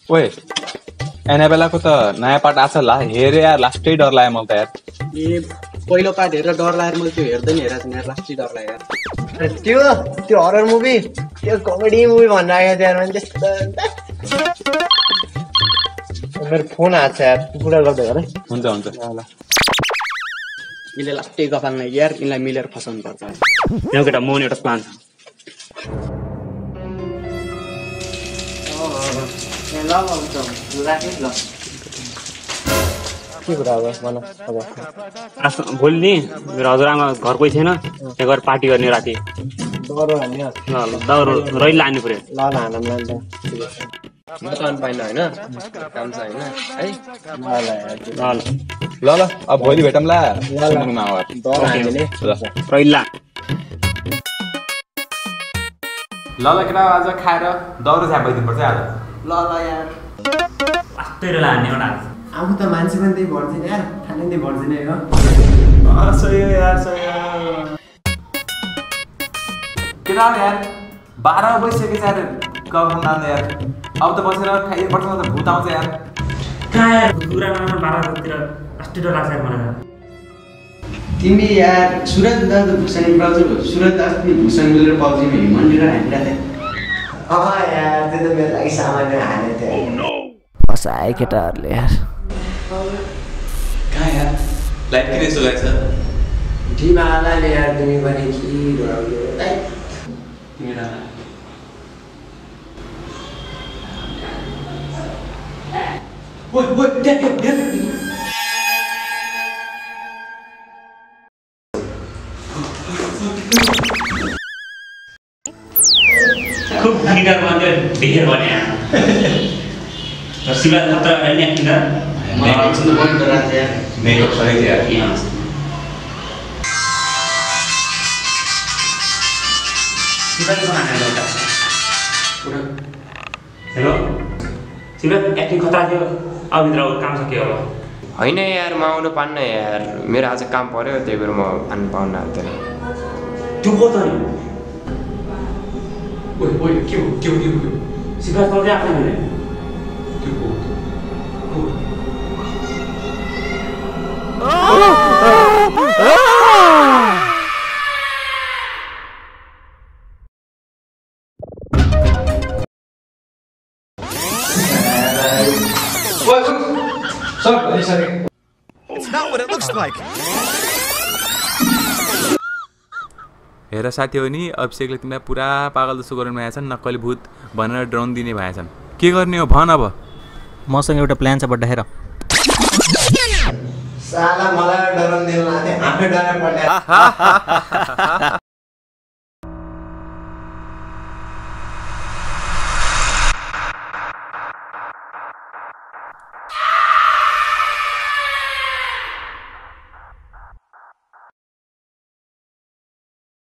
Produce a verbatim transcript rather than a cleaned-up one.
ओए एनाबेलाको त नयाँ पार्ट आछ ला हेरे यार लास्टै डर लाग्यो मलाई त यार। ए पहिलो पार्ट हेरेर डर लागेर मैले त्यो हेर्दै नि हेरेको छैन यार, लास्टै डर लाग्यो यार। त्यो त्यो हरर मुभी त्यो कमेडी मुभी भन्न आएको थियो यार मैले त्यस्तो। मेरो फोन आएको छ यार, कुरा गर्दै गर है। हुन्छ हुन्छ ल यसले लास्टै गफाल नै यार, यिनलाई मिलेर फसाउनु पर्छ। यहाँ केटा म एउटा प्लान छ। ल राखेँ ल। के कुरा अब भन अब। भोलि नि मेरो हजुरआमा घर कोही छैन, त्यहाँ गएर पार्टी गर्ने राति। डर हाल्ने ल ल दौरो रैल लानु पर्यो। ल ल हालौँ ल ल। म त आउनु पाइनँ होइन, काम छ होइन है। ल ल ल ल ल ल अब भोलि भेटौँला ल ल सुमुङमा आएर। डर हाल्ने रैल ला। ल ल केटा आज खाएर दौरो झ्यापाइदिनुपर्छ आज। ल ल यार। लास्टै रेल हान्ने एउटा आफू त मान्छे पनि त्यही भर्दिन यार, खाने त्यही भर्दिन हो। सही हो यार सही हो केटा यार बाह्र बजिसकेको छ यार कफन नाच्ने यार। अब त बसेर खाइदिनुपर्छ त भूत आउँछ यार। कहाँ यार कुरा नराम्रो बाह्र बजीतिर लास्टै डर लाग्छ यार मलाई त। तिमी यार सुरज दाजु भुसानी ब्राउजर हो, सुरज दाजु भुसानी मिलेर पब्जीमा हिमन्डी र हामीलाई अँ यार त्यो त मेरो लागि सामान्य हाने थियो। फसाए केटाहरूले यार। कहाँ यार लाइट किन यसो लाग्छ? ढिमालाले यार तिमी पनि के डराउनु है। तिमी राना ओइ ओइ ट्याप ट्याप ट्याप खूब गिटार बजाउँदै देखेर भने शिवा खतरा अहिले एक्टिङ गर मेकअप सुन्नु पनि डराएको यार। मेकअप सही थियो यार। हेलो शिवा एक्टिङ खतरा थियो, अब भित्र काम सक्यो होला। होइन यार म आउनु पान्न यार, मेरो आज काम पर्यो त्यही भएर म आउनु पाउन आउँदैन। त्यो को त नि ओइ ओइ के हो के हो के हो शिवा त त्यहाँ आफ्नो भने के हो Sorry, sorry. It's not what it looks like. हेर साथी हो नि अभिषेकले तिमीलाई पुरा पागल जस्तो गराउनु भएछ, नक्कली भूत भनेर ड्रोन दिने भएछन्। के गर्ने हो भन अब। मसँग एउटा प्लान छ बड्डा हेर। साला मलाई डराउनु दिनु लाग्यो, आफै डराउनु पर्ने।